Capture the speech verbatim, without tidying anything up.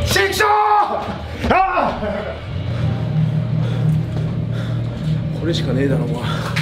シェイクショー。ああ、これしかねえだろお前。